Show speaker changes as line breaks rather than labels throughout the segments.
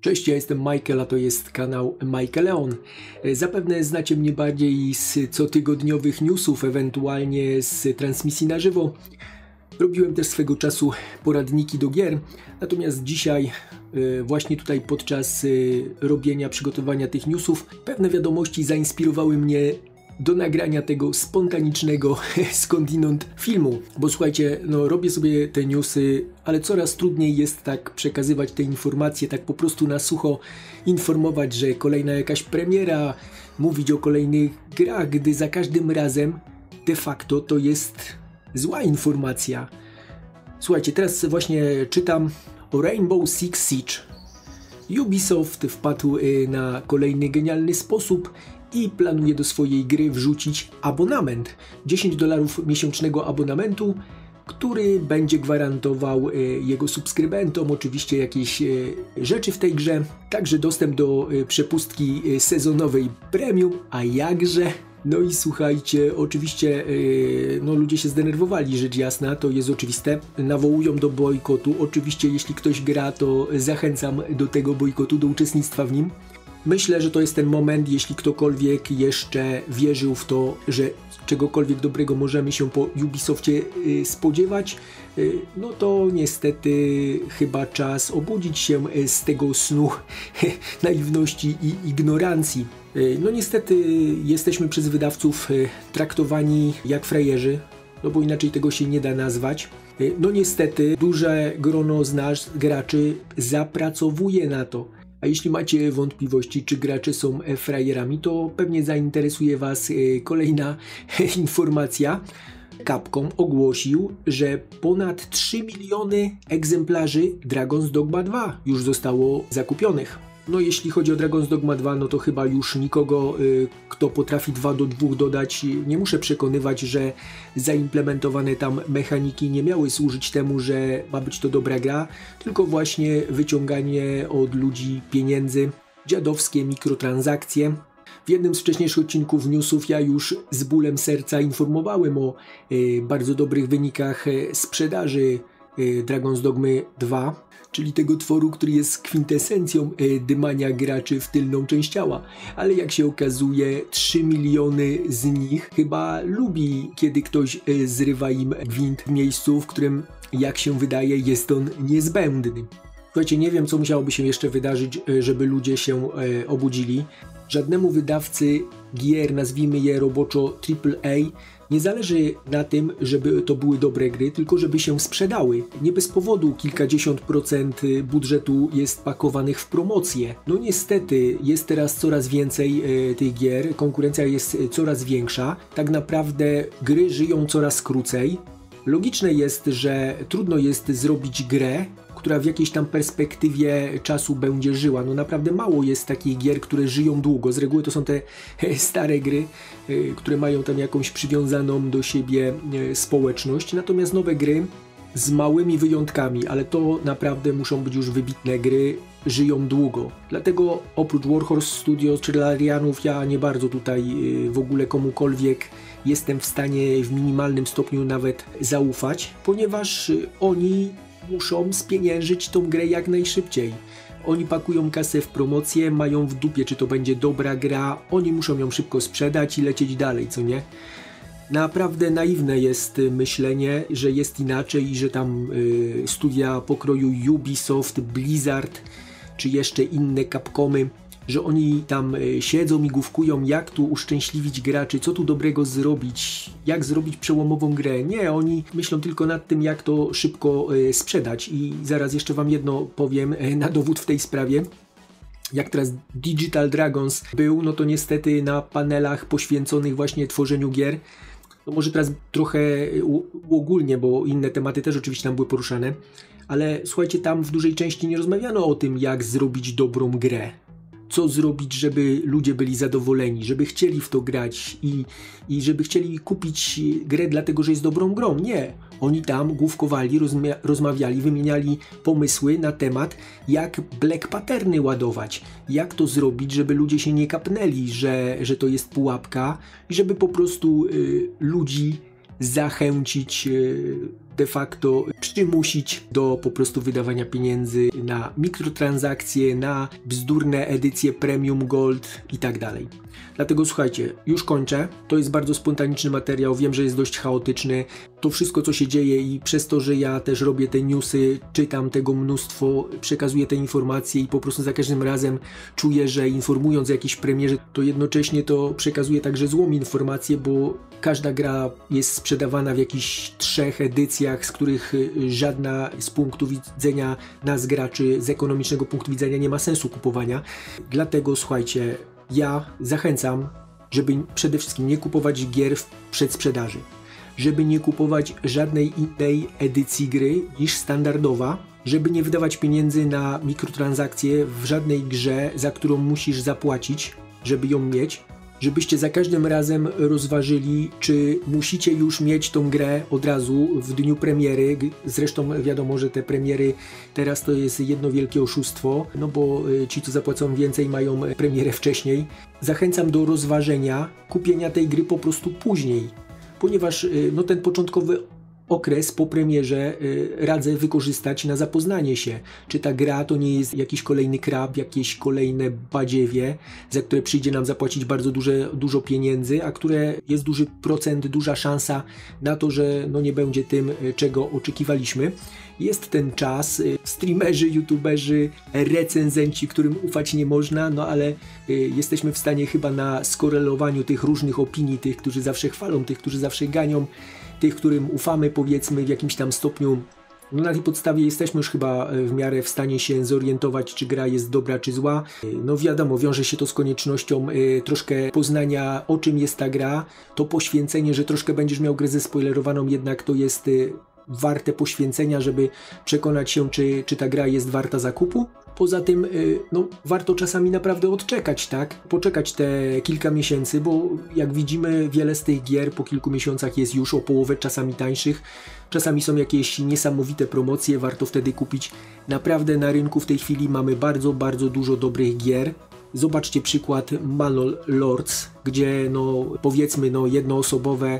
Cześć, ja jestem Michael, a to jest kanał Michaeleon. Zapewne znacie mnie bardziej z cotygodniowych newsów, ewentualnie z transmisji na żywo. Robiłem też swego czasu poradniki do gier, natomiast dzisiaj właśnie tutaj podczas robienia, przygotowania tych newsów pewne wiadomości zainspirowały mnie do nagrania tego spontanicznego skądinąd filmu. Bo słuchajcie, no robię sobie te newsy, ale coraz trudniej jest tak przekazywać te informacje, tak po prostu na sucho informować, że kolejna jakaś premiera, mówić o kolejnych grach, gdy za każdym razem de facto to jest zła informacja. Słuchajcie, teraz właśnie czytam o Rainbow Six Siege. Ubisoft wpadł na kolejny genialny sposób i planuje do swojej gry wrzucić abonament. $10 miesięcznego abonamentu, który będzie gwarantował jego subskrybentom oczywiście jakieś rzeczy w tej grze, także dostęp do przepustki sezonowej premium, a jakże. No i słuchajcie, oczywiście no ludzie się zdenerwowali, rzecz jasna, to jest oczywiste. Nawołują do bojkotu. Oczywiście jeśli ktoś gra, to zachęcam do tego bojkotu, do uczestnictwa w nim. Myślę, że to jest ten moment, jeśli ktokolwiek jeszcze wierzył w to, że czegokolwiek dobrego możemy się po Ubisoftie spodziewać, no to niestety chyba czas obudzić się z tego snu naiwności i ignorancji. No niestety jesteśmy przez wydawców traktowani jak frajerzy, no bo inaczej tego się nie da nazwać. No niestety duże grono z nas graczy zapracowuje na to. A jeśli macie wątpliwości, czy gracze są frajerami, to pewnie zainteresuje Was kolejna informacja. Capcom ogłosił, że ponad 3 miliony egzemplarzy Dragon's Dogma 2 już zostało zakupionych. No jeśli chodzi o Dragon's Dogma 2, no to chyba już nikogo, kto potrafi 2 do 2 dodać, nie muszę przekonywać, że zaimplementowane tam mechaniki nie miały służyć temu, że ma być to dobra gra, tylko właśnie wyciąganie od ludzi pieniędzy, dziadowskie mikrotransakcje. W jednym z wcześniejszych odcinków newsów ja już z bólem serca informowałem o bardzo dobrych wynikach sprzedaży Dragon's Dogmy 2, czyli tego tworu, który jest kwintesencją dymania graczy w tylną część ciała. Ale jak się okazuje, 3 miliony z nich chyba lubi, kiedy ktoś zrywa im gwint w miejscu, w którym, jak się wydaje, jest on niezbędny. Słuchajcie, nie wiem, co musiałoby się jeszcze wydarzyć, żeby ludzie się obudzili. Żadnemu wydawcy gier, nazwijmy je roboczo AAA, nie zależy na tym, żeby to były dobre gry, tylko żeby się sprzedały. Nie bez powodu kilkadziesiąt procent budżetu jest pakowanych w promocje. No niestety jest teraz coraz więcej tych gier, konkurencja jest coraz większa. Tak naprawdę gry żyją coraz krócej. Logiczne jest, że trudno jest zrobić grę, która w jakiejś tam perspektywie czasu będzie żyła. No naprawdę mało jest takich gier, które żyją długo. Z reguły to są te stare gry, które mają tam jakąś przywiązaną do siebie społeczność. Natomiast nowe gry z małymi wyjątkami, ale to naprawdę muszą być już wybitne gry, żyją długo. Dlatego oprócz Warhorse Studios czy Larianów ja nie bardzo tutaj w ogóle komukolwiek jestem w stanie w minimalnym stopniu nawet zaufać, ponieważ oni muszą spieniężyć tą grę jak najszybciej. Oni pakują kasę w promocję, mają w dupie, czy to będzie dobra gra, oni muszą ją szybko sprzedać i lecieć dalej, co nie? Naprawdę naiwne jest myślenie, że jest inaczej i że tam studia pokroju Ubisoft, Blizzard, czy jeszcze inne Capcomy, że oni tam siedzą i główkują, jak tu uszczęśliwić graczy, co tu dobrego zrobić, jak zrobić przełomową grę. Nie, oni myślą tylko nad tym, jak to szybko sprzedać. I zaraz jeszcze Wam jedno powiem na dowód w tej sprawie. Jak teraz Digital Dragons był, no to niestety na panelach poświęconych właśnie tworzeniu gier, no może teraz trochę uogólnie, bo inne tematy też oczywiście tam były poruszane, ale słuchajcie, tam w dużej części nie rozmawiano o tym, jak zrobić dobrą grę. Co zrobić, żeby ludzie byli zadowoleni, żeby chcieli w to grać i żeby chcieli kupić grę dlatego, że jest dobrą grą. Nie. Oni tam główkowali, rozmawiali, wymieniali pomysły na temat, jak black patterny ładować. Jak to zrobić, żeby ludzie się nie kapnęli, że to jest pułapka i żeby po prostu ludzi zachęcić de facto przymusić do po prostu wydawania pieniędzy na mikrotransakcje, na bzdurne edycje Premium Gold i tak dalej. Dlatego słuchajcie, już kończę. To jest bardzo spontaniczny materiał, wiem, że jest dość chaotyczny. To wszystko, co się dzieje i przez to, że ja też robię te newsy, czytam tego mnóstwo, przekazuję te informacje i po prostu za każdym razem czuję, że informując o jakiejś premierze, to jednocześnie to przekazuję także złą informację, bo każda gra jest sprzedawana w jakichś 3 edycjach, z których żadna z punktu widzenia nas graczy, z ekonomicznego punktu widzenia nie ma sensu kupowania. Dlatego słuchajcie, ja zachęcam, żeby przede wszystkim nie kupować gier w przedsprzedaży, żeby nie kupować żadnej innej edycji gry niż standardowa, żeby nie wydawać pieniędzy na mikrotransakcje w żadnej grze, za którą musisz zapłacić, żeby ją mieć, żebyście za każdym razem rozważyli, czy musicie już mieć tą grę od razu w dniu premiery. Zresztą wiadomo, że te premiery teraz to jest jedno wielkie oszustwo, no bo ci, co zapłacą więcej, mają premierę wcześniej. Zachęcam do rozważenia kupienia tej gry po prostu później, ponieważ no, ten początkowy okres po premierze radzę wykorzystać na zapoznanie się, czy ta gra to nie jest jakiś kolejny krab, jakieś kolejne badziewie, za które przyjdzie nam zapłacić bardzo dużo pieniędzy, a które jest duży procent, duża szansa na to, że no nie będzie tym, czego oczekiwaliśmy. Jest ten czas, streamerzy, youtuberzy, recenzenci, którym ufać nie można, no ale jesteśmy w stanie chyba na skorelowaniu tych różnych opinii, tych, którzy zawsze chwalą, tych, którzy zawsze ganią, tych, którym ufamy, powiedzmy, w jakimś tam stopniu. No na tej podstawie jesteśmy już chyba w miarę w stanie się zorientować, czy gra jest dobra, czy zła. No wiadomo, wiąże się to z koniecznością troszkę poznania, o czym jest ta gra. To poświęcenie, że troszkę będziesz miał grę zespoilerowaną, jednak to jest warte poświęcenia, żeby przekonać się, czy ta gra jest warta zakupu. Poza tym, no, warto czasami naprawdę odczekać, tak? Poczekać te kilka miesięcy, bo jak widzimy, wiele z tych gier po kilku miesiącach jest już o połowę czasami tańszych. Czasami są jakieś niesamowite promocje, warto wtedy kupić. Naprawdę na rynku w tej chwili mamy bardzo, bardzo dużo dobrych gier. Zobaczcie przykład Manor Lords, gdzie no powiedzmy no jednoosobowe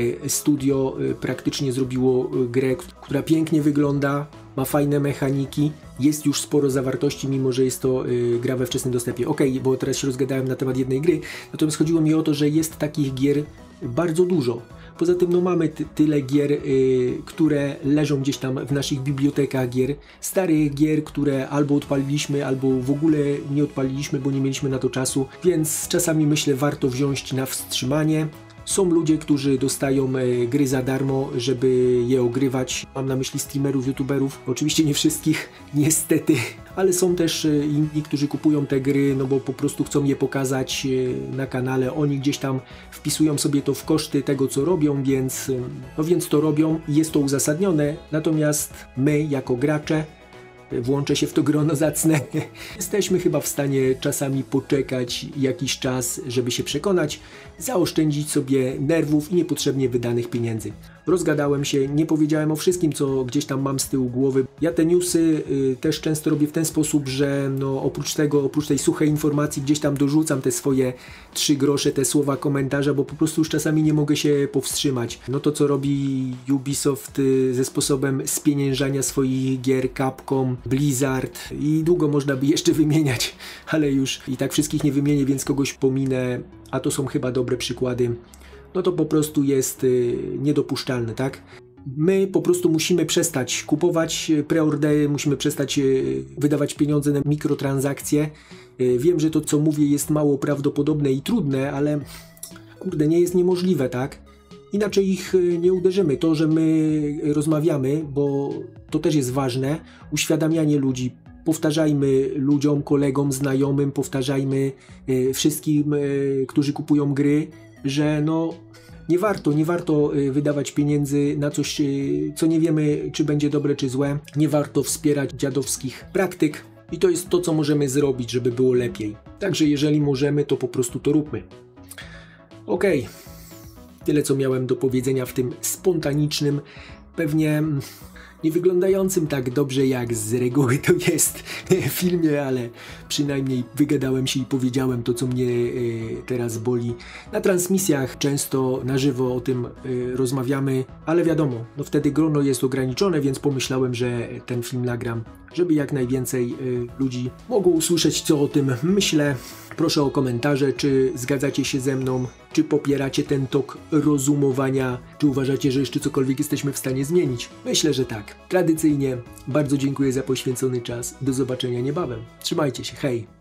studio praktycznie zrobiło grę, która pięknie wygląda, ma fajne mechaniki, jest już sporo zawartości, mimo że jest to gra we wczesnym dostępie. Okej, bo teraz się rozgadałem na temat jednej gry, natomiast chodziło mi o to, że jest takich gier bardzo dużo. Poza tym no mamy tyle gier, które leżą gdzieś tam w naszych bibliotekach gier, starych gier, które albo odpaliliśmy, albo w ogóle nie odpaliliśmy, bo nie mieliśmy na to czasu, więc czasami myślę, warto wziąć na wstrzymanie. Są ludzie, którzy dostają gry za darmo, żeby je ogrywać. Mam na myśli streamerów, youtuberów. Oczywiście nie wszystkich, niestety. Ale są też inni, którzy kupują te gry, no bo po prostu chcą je pokazać na kanale. Oni gdzieś tam wpisują sobie to w koszty tego, co robią, więc to robią i jest to uzasadnione. Natomiast my, jako gracze, włączę się w to grono zacne. Jesteśmy chyba w stanie czasami poczekać jakiś czas, żeby się przekonać, zaoszczędzić sobie nerwów i niepotrzebnie wydanych pieniędzy. Rozgadałem się, nie powiedziałem o wszystkim, co gdzieś tam mam z tyłu głowy. Ja te newsy też często robię w ten sposób, że no oprócz tej suchej informacji gdzieś tam dorzucam te swoje 3 grosze, te słowa komentarza, bo po prostu już czasami nie mogę się powstrzymać. No to, co robi Ubisoft ze sposobem spieniężania swoich gier, Capcom, Blizzard i długo można by jeszcze wymieniać, ale już i tak wszystkich nie wymienię, więc kogoś pominę, a to są chyba dobre przykłady. No to po prostu jest niedopuszczalne, tak? My po prostu musimy przestać kupować preordery, musimy przestać wydawać pieniądze na mikrotransakcje. Wiem, że to, co mówię, jest mało prawdopodobne i trudne, ale kurde, nie jest niemożliwe, tak? Inaczej ich nie uderzymy. To, że my rozmawiamy, bo to też jest ważne, uświadamianie ludzi. Powtarzajmy ludziom, kolegom, znajomym, powtarzajmy wszystkim, którzy kupują gry, że no nie warto wydawać pieniędzy na coś, co nie wiemy, czy będzie dobre, czy złe. Nie warto wspierać dziadowskich praktyk i to jest to, co możemy zrobić, żeby było lepiej. Także jeżeli możemy, to po prostu to róbmy. Okej, tyle co miałem do powiedzenia w tym spontanicznym, pewnie nie wyglądającym tak dobrze jak z reguły to jest w filmie, ale przynajmniej wygadałem się i powiedziałem to, co mnie teraz boli. Na transmisjach często na żywo o tym rozmawiamy, ale wiadomo, no wtedy grono jest ograniczone, więc pomyślałem, że ten film nagram, żeby jak najwięcej ludzi mogło usłyszeć, co o tym myślę. Proszę o komentarze, czy zgadzacie się ze mną, czy popieracie ten tok rozumowania, czy uważacie, że jeszcze cokolwiek jesteśmy w stanie zmienić. Myślę, że tak. Tradycyjnie bardzo dziękuję za poświęcony czas. Do zobaczenia niebawem. Trzymajcie się, hej!